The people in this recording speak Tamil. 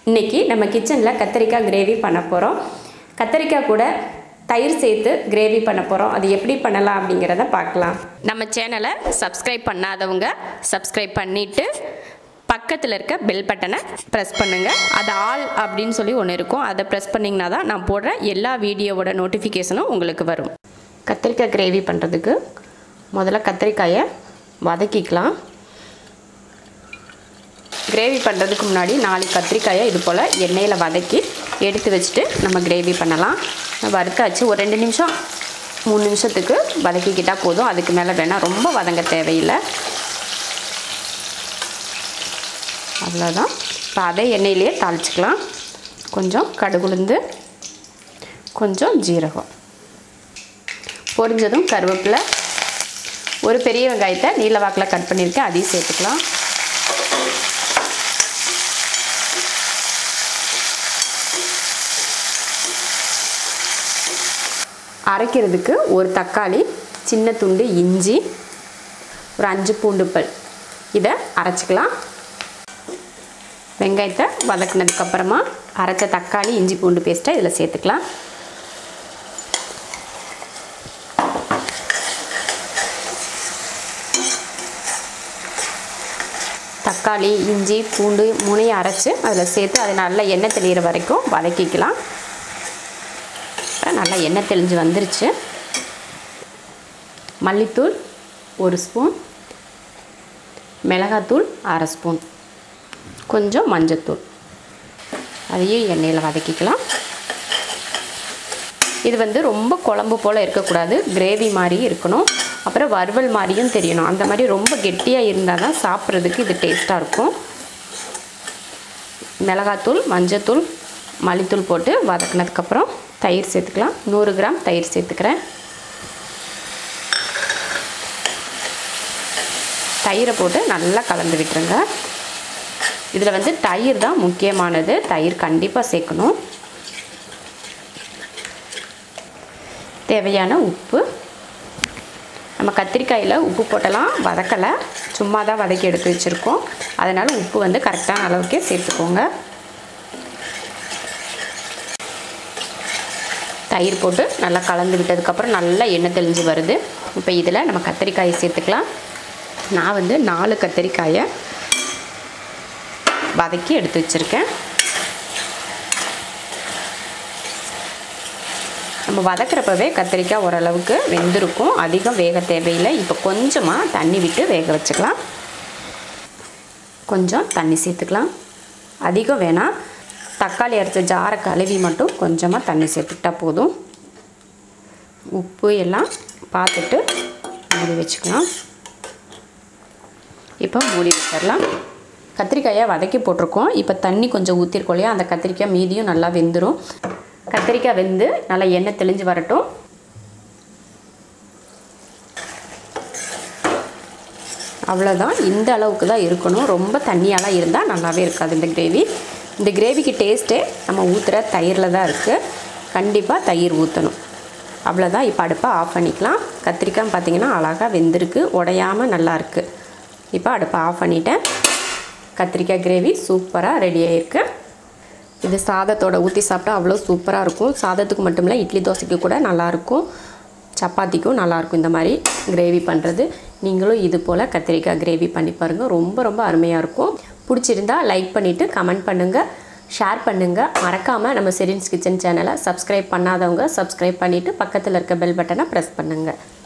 இன்றைக்கி நம்ம கிச்சனில் கத்திரிக்காய் கிரேவி பண்ண போகிறோம். கத்திரிக்காய் கூட தயிர் சேர்த்து கிரேவி பண்ண போகிறோம். அது எப்படி பண்ணலாம் அப்படிங்கிறத பார்க்கலாம். நம்ம சேனலை சப்ஸ்கிரைப் பண்ணாதவங்க சப்ஸ்கிரைப் பண்ணிவிட்டு பக்கத்தில் இருக்க பெல் பட்டனை ப்ரெஸ் பண்ணுங்கள். அது ஆல் அப்படின்னு சொல்லி ஒன்று இருக்கும். அதை ப்ரெஸ் பண்ணிங்கன்னா தான் நான் போடுற எல்லா வீடியோவோட நோட்டிஃபிகேஷனும் உங்களுக்கு வரும். கத்திரிக்காய் கிரேவி பண்ணுறதுக்கு முதல்ல கத்திரிக்காயை வதக்கிக்கலாம். கிரேவி பண்ணுறதுக்கு முன்னாடி 4 கத்திரிக்காயை இது போல் எண்ணெயில் வதக்கி எடுத்து வச்சுட்டு நம்ம கிரேவி பண்ணலாம். வறுத்தாச்சு. ஒரு 2 நிமிஷம் 3 நிமிஷத்துக்கு வதக்கிக்கிட்டால் போதும். அதுக்கு மேலே வேணால் ரொம்ப வதங்க தேவையில்லை. அவ்வளோதான். இப்போ அதே எண்ணெயிலே தாளிச்சிக்கலாம். கொஞ்சம் கடுகுளுந்து, கொஞ்சம் ஜீரகம், பொரிஞ்சதும் கருவேப்பிலை, ஒரு பெரிய வெங்காயத்தை நீல வாக்கில் கட் பண்ணியிருக்கேன், அதையும் சேர்த்துக்கலாம். அரைக்கிறதுக்கு ஒரு தக்காளி, சின்ன துண்டு இஞ்சி, ஒரு 5 பூண்டு பல், இதை அரைச்சிக்கலாம். வெங்காயத்தை வதக்குனதுக்கப்புறமா அரைச்ச தக்காளி இஞ்சி பூண்டு பேஸ்ட்டை இதில் சேர்த்துக்கலாம். தக்காளி இஞ்சி பூண்டு 3ஐயும் அரைச்சி அதில் சேர்த்து அதை நல்லா எண்ணெய் தெளிகிற வரைக்கும் வதக்கிக்கலாம். நல்லா எண்ணெய் தெளிஞ்சு வந்துருச்சு. மல்லித்தூள் 1 ஸ்பூன், மிளகாத்தூள் 1/2 ஸ்பூன், கொஞ்சம் மஞ்சத்தூள், அதையும் எண்ணெயில் வதக்கிக்கலாம். இது ரொம்ப குழம்பு போல் இருக்கக்கூடாது, கிரேவி மாதிரி இருக்கணும். அப்புறம் வறுவல் மாதிரியும் தெரியணும். அந்த மாதிரி ரொம்ப கெட்டியாக இருந்தால் தான் சாப்பிட்றதுக்கு இது டேஸ்ட்டாக இருக்கும். மிளகாத்தூள், மஞ்சத்தூள், மல்லித்தூள் போட்டு வதக்கினதுக்கப்புறம் தயிர் சேர்த்துக்கலாம். 100 கிராம் தயிர் சேர்த்துக்கிறேன். தயிரை போட்டு நல்லா கலந்து விட்டுருங்க. இதில் தயிர் தான் முக்கியமானது. தயிர் கண்டிப்பாக சேர்க்கணும். தேவையான உப்பு. நம்ம கத்திரிக்காயில் உப்பு போட்டலாம் வதக்கலை, சும்மா தான் வதக்கி எடுத்து வச்சுருக்கோம். அதனால் உப்பு கரெக்டான அளவுக்கே சேர்த்துக்கோங்க. தயிர் போட்டு நல்லா கலந்து விட்டதுக்கப்புறம் நல்லா எண்ணெய் தெளிஞ்சு வருது. இப்போ இதில் நம்ம கத்திரிக்காயை சேர்த்துக்கலாம். நான் 4 கத்திரிக்காயை வதக்கி எடுத்து வச்சுருக்கேன். நம்ம வதக்கிறப்பவே கத்திரிக்காய் ஓரளவுக்கு வெந்திருக்கும், அதிகம் வேக தேவையில்லை. இப்போ கொஞ்சமாக தண்ணி விட்டு வேக வச்சுக்கலாம். கொஞ்சம் தண்ணி சேர்த்துக்கலாம், அதிகம் வேணாம். தக்காளி அரைச்ச ஜாரை கழுவி மட்டும் கொஞ்சமாக தண்ணி சேர்த்துக்கிட்டா போதும். உப்பு எல்லாம் பார்த்துட்டு மூடி வச்சுக்கலாம். இப்போ மூடி வச்சிடலாம். கத்திரிக்காயை வதக்கி போட்டிருக்கோம். இப்போ தண்ணி கொஞ்சம் ஊற்றிருக்கோம் இல்லையா, அந்த கத்திரிக்காய் மீதியும் நல்லா வெந்துடும். கத்திரிக்காய் வெந்து நல்லா எண்ணெய் தெளிஞ்சு வரட்டும். அவ்வளோதான், இந்த அளவுக்கு தான் இருக்கணும். ரொம்ப தண்ணியாலாம் இருந்தால் நல்லாவே இருக்காது இந்த கிரேவி. இந்த கிரேவிக்கு டேஸ்ட்டே நம்ம ஊற்றுற தயிரில் தான் இருக்குது. கண்டிப்பாக தயிர் ஊற்றணும். அவ்வளோதான். இப்போ அடுப்பை ஆஃப் பண்ணிக்கலாம். கத்திரிக்காய் பார்த்திங்கன்னா அழகாக வெந்திருக்கு, உடையாமல் நல்லாயிருக்கு. இப்போ அடுப்பை ஆஃப் பண்ணிவிட்டேன். கத்திரிக்காய் கிரேவி சூப்பராக ரெடி ஆகிருக்கு. இது சாதத்தோடு ஊற்றி சாப்பிட்டா அவ்வளோ சூப்பராக இருக்கும். சாதத்துக்கு மட்டும் இல்லை, இட்லி தோசைக்கு கூட நல்லாயிருக்கும், சப்பாத்திக்கும் நல்லாயிருக்கும் இந்த மாதிரி கிரேவி பண்ணுறது. நீங்களும் இது போல் கத்திரிக்காய் கிரேவி பண்ணி பாருங்கள். ரொம்ப ரொம்ப அருமையாக இருக்கும். பிடிச்சிருந்தா லைக் பண்ணிவிட்டு கமெண்ட் பண்ணுங்கள், ஷேர் பண்ணுங்கள். மறக்காமல் நம்ம செரின்ஸ் கிச்சன் சேனலை சப்ஸ்கிரைப் பண்ணாதவங்க சப்ஸ்கிரைப் பண்ணிவிட்டு பக்கத்தில் இருக்க பெல் பட்டனை ப்ரெஸ் பண்ணுங்கள்.